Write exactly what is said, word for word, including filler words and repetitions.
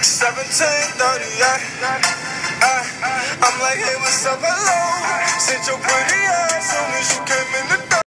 seventeen thirty-eight. I'm like, hey, what's up, hello? Sit your pretty ass soon as you came in the door.